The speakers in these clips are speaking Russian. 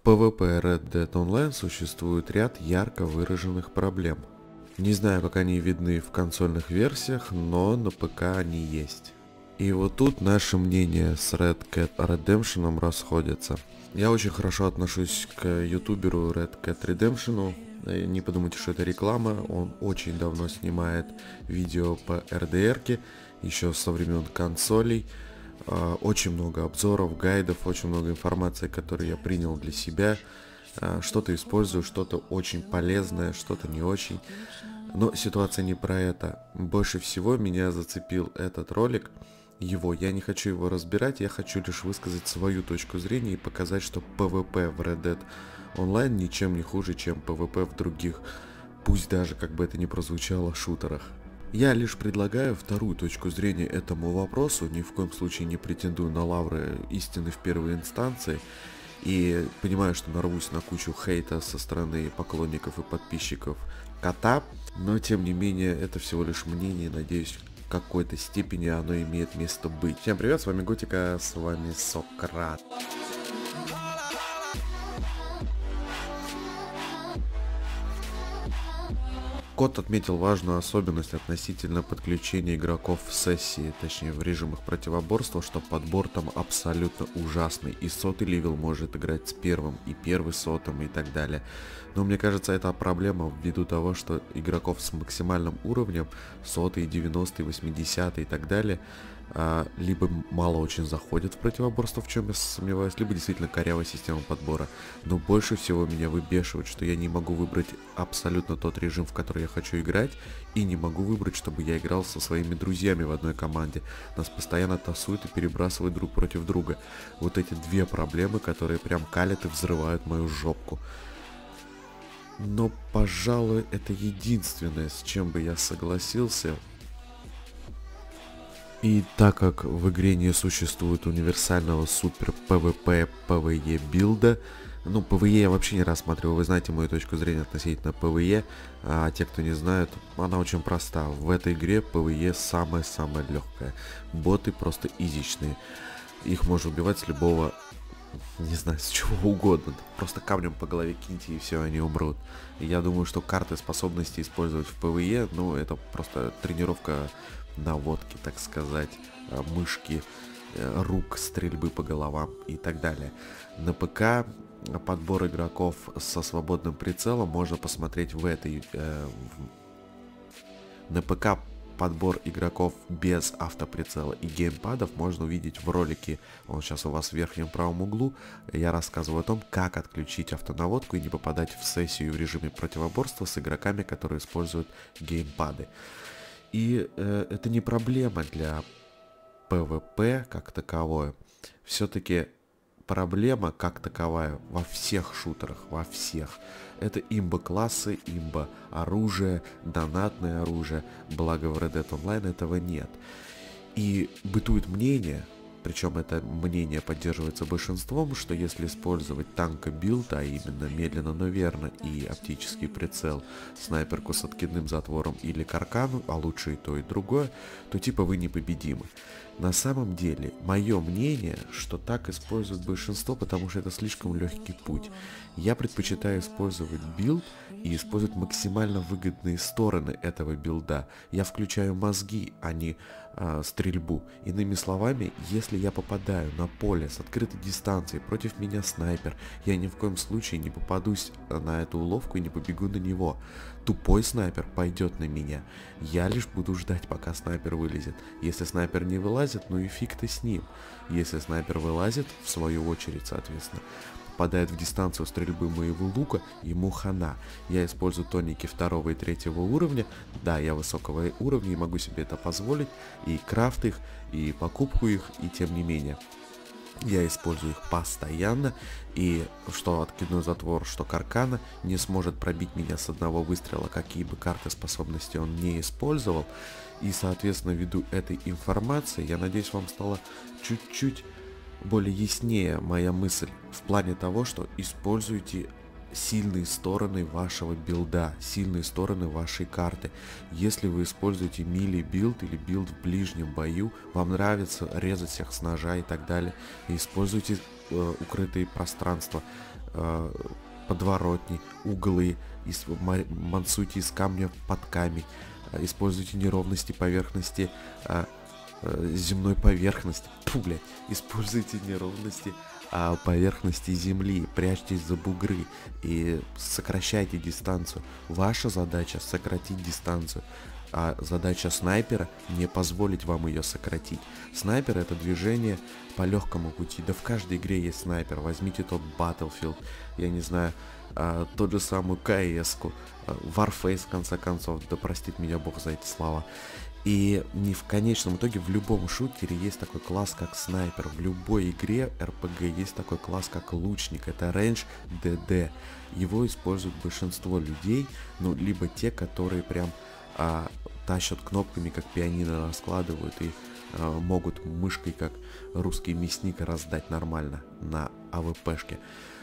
PvP Red Dead Online существует ряд ярко выраженных проблем. Не знаю, как они видны в консольных версиях, но на ПК они есть. И вот тут наши мнения с Red Cat Redemption расходятся. Я очень хорошо отношусь к ютуберу Red Cat Redemption. Не подумайте, что это реклама. Он очень давно снимает видео по RDR-ке, еще со времен консолей. Очень много обзоров, гайдов, очень много информации, которую я принял для себя. Что-то использую, что-то очень полезное, что-то не очень. Но ситуация не про это. Больше всего меня зацепил этот ролик. Я не хочу его разбирать, я хочу лишь высказать свою точку зрения и показать, что PvP в Red Dead Online ничем не хуже, чем PvP в других, пусть даже, как бы это ни прозвучало, шутерах. Я лишь предлагаю вторую точку зрения этому вопросу, ни в коем случае не претендую на лавры истины в первой инстанции, и понимаю, что нарвусь на кучу хейта со стороны поклонников и подписчиков кота, но тем не менее это всего лишь мнение, надеюсь, в какой-то степени оно имеет место быть. Всем привет, с вами Готика, с вами Сократ. Кот отметил важную особенность относительно подключения игроков в сессии, точнее в режимах противоборства, что подбор там абсолютно ужасный, и 100-й левел может играть с первым, и первый с 100-м и так далее. Но мне кажется, это проблема ввиду того, что игроков с максимальным уровнем, 100-й, 90-й, 80-й и так далее, либо мало очень заходят в противоборство, в чем я сомневаюсь, либо действительно корявая система подбора. Но больше всего меня выбешивает, что я не могу выбрать абсолютно тот режим, в который я хочу играть, и не могу выбрать, чтобы я играл со своими друзьями в одной команде. Нас постоянно тасуют и перебрасывают друг против друга. Вот эти две проблемы, которые прям калят и взрывают мою жопку. Но, пожалуй, это единственное, с чем бы я согласился. И так как в игре не существует универсального супер PvP PvE билда, PvE я вообще не рассматриваю, вы знаете мою точку зрения относительно PvE, а те, кто не знает, она очень проста. В этой игре PvE самое-самое легкое. Боты просто изичные. Их можно убивать с любого, не знаю, с чего угодно. Просто камнем по голове киньте и все, они умрут. И я думаю, что карты способности использовать в PvE, это просто тренировка наводки, так сказать, мышки, рук, стрельбы по головам и так далее. На ПК подбор игроков со свободным прицелом можно посмотреть в этой... На ПК подбор игроков без автоприцела и геймпадов можно увидеть в ролике, он сейчас у вас в верхнем правом углу. Я рассказываю о том, как отключить автонаводку и не попадать в сессию в режиме противоборства с игроками, которые используют геймпады. И это не проблема для PvP как таковое. Все-таки проблема как таковая во всех шутерах, во всех. Это имба-классы, имба-оружие, донатное оружие. Благо в Red Dead Online этого нет. И бытует мнение, причем это мнение поддерживается большинством, что если использовать танка-билд, а именно медленно, но верно, и оптический прицел, снайперку с откидным затвором или каркану, а лучше и то, и другое, то типа вы непобедимы. На самом деле, мое мнение, что так используют большинство, потому что это слишком легкий путь. Я предпочитаю использовать билд и использовать максимально выгодные стороны этого билда. Я включаю мозги, а не стрельбу. Иными словами, если я попадаю на поле с открытой дистанции, против меня снайпер, я ни в коем случае не попадусь на эту уловку и не побегу на него. Тупой снайпер пойдет на меня. Я лишь буду ждать, пока снайпер вылезет. Если снайпер не вылазит, ну и фиг ты с ним. Если снайпер вылазит, в свою очередь, соответственно, попадает в дистанцию стрельбы моего лука, ему хана. Я использую тоники 2 и 3 уровня. Да, я высокого уровня и могу себе это позволить. И крафт их, и покупку их, и тем не менее. Я использую их постоянно, и что откидной затвор, что каркана не сможет пробить меня с одного выстрела, какие бы карты способности он не использовал. И, соответственно, ввиду этой информации, я надеюсь, вам стало чуть-чуть более яснее моя мысль в плане того, что используйте сильные стороны вашего билда, сильные стороны вашей карты. Если вы используете мили билд или билд в ближнем бою, вам нравится резать всех с ножа и так далее, используйте укрытые пространства. подворотни, углы, мансуйте из камня под камень, используйте неровности поверхности, земной поверхности, используйте неровности поверхности земли, прячьтесь за бугры и сокращайте дистанцию. Ваша задача сократить дистанцию, а задача снайпера не позволить вам ее сократить. Снайпер — это движение по легкому пути. Да в каждой игре есть снайпер. Возьмите тот Battlefield, я не знаю, тот же самый CS-ку, Warface, в конце концов, да простит меня Бог за эти слова. И не в конечном итоге в любом шутере есть такой класс, как снайпер. В любой игре RPG есть такой класс, как лучник. Это Range DD. Его используют большинство людей, ну, либо те, которые прям тащат кнопками, как пианино, раскладывают и могут мышкой, как русский мясник, раздать нормально на АВПшке.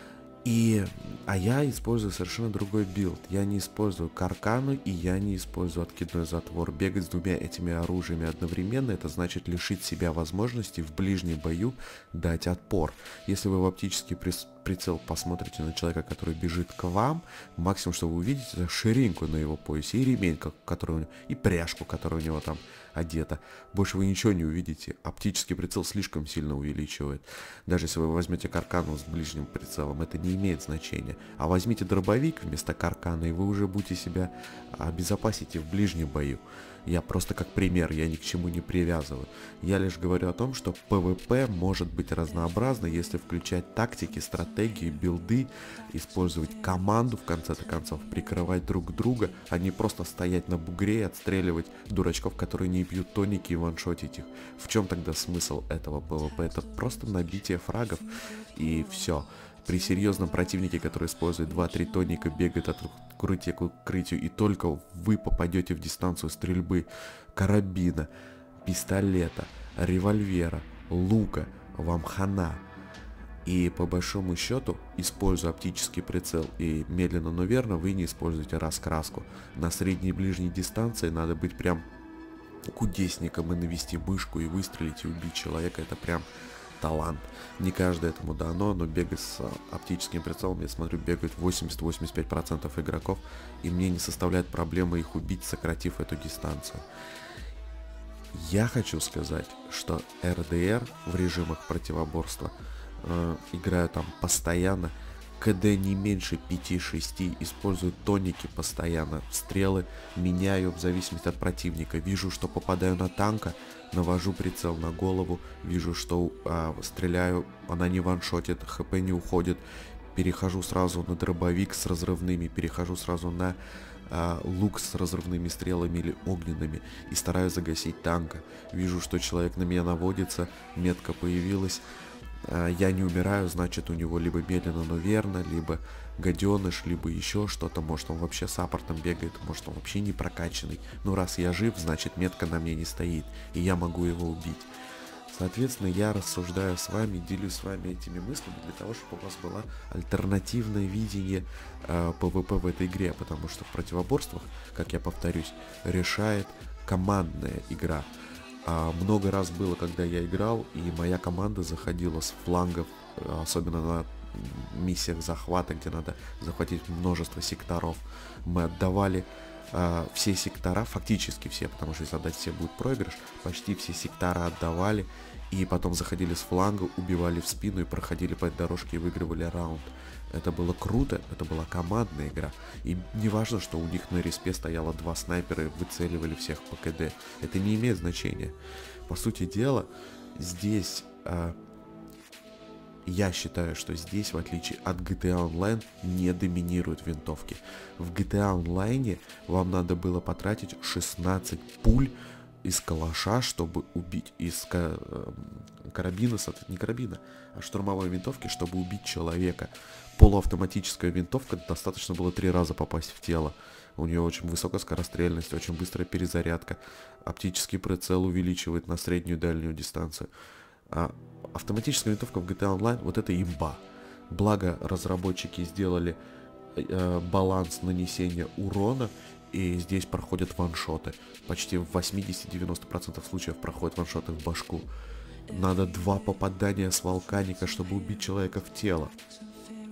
А я использую совершенно другой билд. Я не использую каркану и я не использую откидной затвор. Бегать с двумя этими оружиями одновременно — это значит лишить себя возможности в ближнем бою дать отпор. Если вы в оптический прицел посмотрите на человека, который бежит к вам, максимум, что вы увидите, это ширинку на его поясе и ремень, который у него, и пряжку, которая у него там одета. Больше вы ничего не увидите. Оптический прицел слишком сильно увеличивает. Даже если вы возьмете каркану с ближним прицелом, это не имеет значения. А возьмите дробовик вместо каркана, и вы уже будете себя обезопасить в ближнем бою. Я просто как пример, я ни к чему не привязываю. Я лишь говорю о том, что PvP может быть разнообразно, если включать тактики, стратегии, билды, использовать команду, в конце-то концов, прикрывать друг друга, а не просто стоять на бугре и отстреливать дурачков, которые не пьют тоники, и ваншотить их. В чем тогда смысл этого PvP? Это просто набитие фрагов и все. При серьезном противнике, который использует 2-3 тоника, бегает от укрытия к укрытию, и только вы попадете в дистанцию стрельбы карабина, пистолета, револьвера, лука, вам хана. И по большому счету, используя оптический прицел и медленно, но верно, вы не используете раскраску. На средней и ближней дистанции надо быть прям кудесником и навести мышку и выстрелить и убить человека. Это прям талант. Не каждый этому дано, но бегать с оптическим прицелом, я смотрю, бегают 80-85% игроков, и мне не составляет проблемы их убить, сократив эту дистанцию. Я хочу сказать, что РДР в режимах противоборства играю там постоянно, КД не меньше 5-6, использую тоники постоянно, стрелы меняю в зависимости от противника. Вижу, что попадаю на танка, навожу прицел на голову, вижу, что стреляю, она не ваншотит, хп не уходит, перехожу сразу на дробовик с разрывными, перехожу сразу на лук с разрывными стрелами или огненными и стараюсь загасить танка. Вижу, что человек на меня наводится, метка появилась, я не умираю, значит, у него либо медленно, но верно, либо гаденыш, либо еще что-то. Может, он вообще саппортом бегает, может, он вообще не прокачанный. Но раз я жив, значит, метка на мне не стоит, и я могу его убить. Соответственно, я рассуждаю с вами, делюсь с вами этими мыслями для того, чтобы у вас было альтернативное видение PvP в этой игре, потому что в противоборствах, как я повторюсь, решает командная игра. Много раз было, когда я играл, и моя команда заходила с флангов, особенно на миссиях захвата, где надо захватить множество секторов. Мы отдавали все сектора, фактически все, потому что если отдать все, будет проигрыш, почти все сектора отдавали, и потом заходили с фланга, убивали в спину и проходили по этой дорожке и выигрывали раунд. Это было круто, это была командная игра. И не важно, что у них на респе стояло 2 снайпера и выцеливали всех по КД. Это не имеет значения. По сути дела, здесь я считаю, что здесь, в отличие от GTA Online, не доминируют винтовки. В GTA Online вам надо было потратить 16 пуль из калаша, чтобы убить, из карабина, не карабина, а штурмовой винтовки, чтобы убить человека. Полуавтоматическая винтовка, достаточно было 3 раза попасть в тело. У нее очень высокая скорострельность, очень быстрая перезарядка. Оптический прицел увеличивает на среднюю и дальнюю дистанцию. А автоматическая винтовка в GTA Online, вот это имба. Благо разработчики сделали баланс нанесения урона, и здесь проходят ваншоты. Почти в 80-90% случаев проходят ваншоты в башку. Надо 2 попадания с вулканика, чтобы убить человека в тело.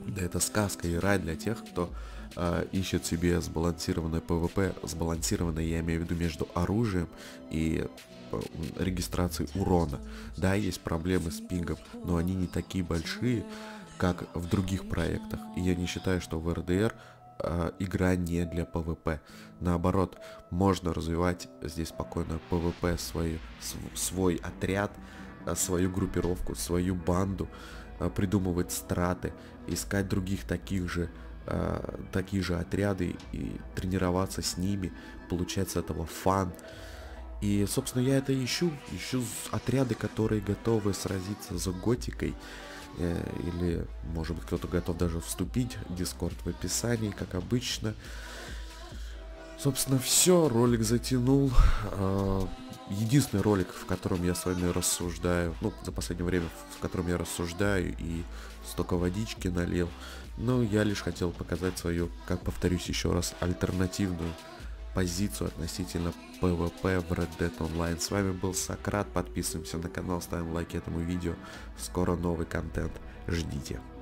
Да это сказка и рай для тех, кто ищет себе сбалансированное ПВП. Сбалансированное я имею в виду между оружием и регистрацией урона. Да, есть проблемы с пингом, но они не такие большие, как в других проектах. И я не считаю, что в РДР игра не для ПВП. Наоборот, можно развивать здесь спокойно ПВП, свой отряд, свою группировку, свою банду, придумывать страты, искать других такие же отряды и тренироваться с ними, получать с этого фан. И, собственно, я это ищу отряды, которые готовы сразиться за готикой, или, может быть, кто-то готов даже вступить. Дискорд в описании, как обычно. Собственно, все, ролик затянул. Единственный ролик, в котором я с вами рассуждаю, ну, за последнее время, в котором я рассуждаю и столько водички налил. Но я лишь хотел показать свою, как повторюсь еще раз, альтернативную позицию относительно PvP в Red Dead Online. С вами был Сократ, подписываемся на канал, ставим лайки этому видео. Скоро новый контент, ждите.